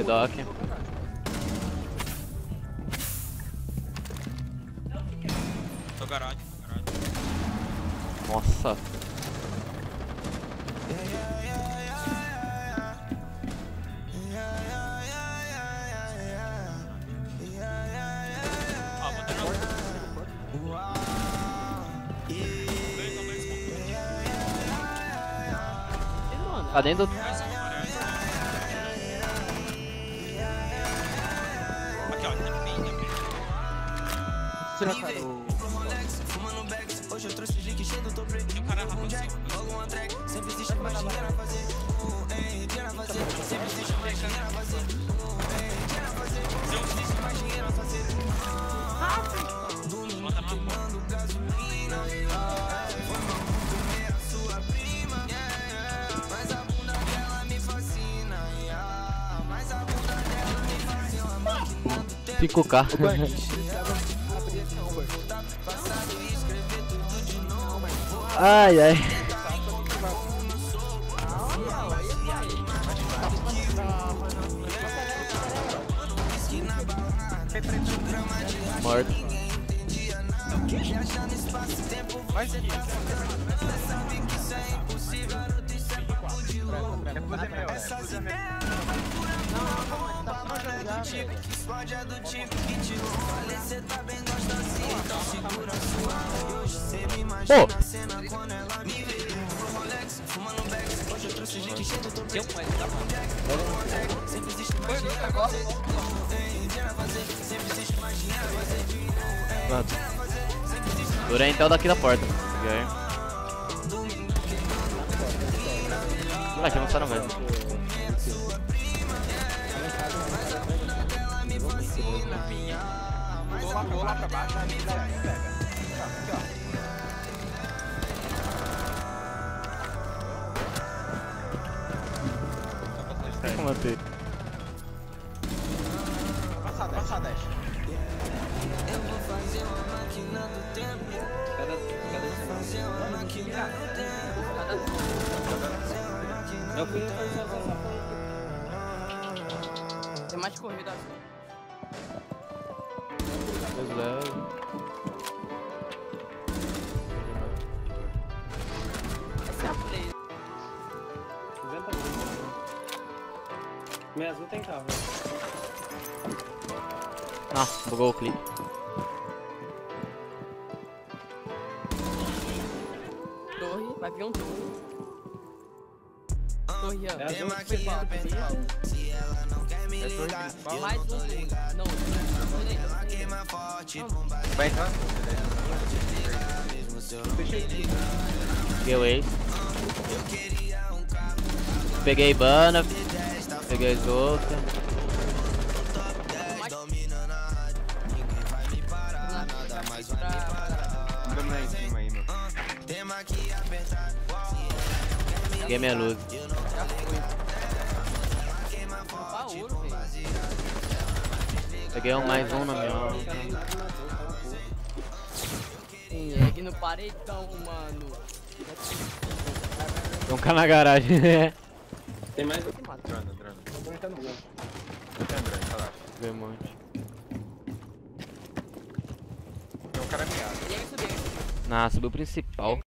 Doc. Tô garagem. Nossa. Tá dentro do... Aqui, ó, tem bem. Tira a cara, Hoje eu trouxe link cheio do topo. Tem um cara rapando assim. Logo um track, sempre existe mais dinheiro a fazer. Dinheiro a fazer, sempre existe mais dinheiro a fazer. Dinheiro a fazer, sempre existe mais dinheiro a fazer. Domingo queimando gasolina. Foi mal comer a sua prima. Mas a bunda dela me fascina. Mas a bunda dela me fascina. Uma máquina do tempo. 5K. Ai, ai. Morto. Vai seguir. Durei então daqui da porta. Moleque, avançaram mesmo. Vou lá pra baixo. Matei. Passa 10. Eu vou fazer uma máquina do tempo. Fazer uma máquina do tempo. Eu fui fazer essa tem mais corrida assim. Essa é a play. 90 Minha azul tem carro. Ah, bugou o clipe. Torre, vai vir um torre. Torre, ó. É azul. Se ela não quer me ligar, Mais um. Não, Vai entrar? Peguei o Ace. Peguei Bana. Peguei Smoker. Vamos lá em cima aí, mano. Peguei minha luz. ouro, velho. Peguei mais um na minha hora. Aqui no paredão, mano. Tem um cara na garagem. Tem mais um. Drone. Vou entrar no gol. Não tem drone, relaxa. Peguei um monte. Tem um cara miado. E aí, subiu. Ah, subiu o principal.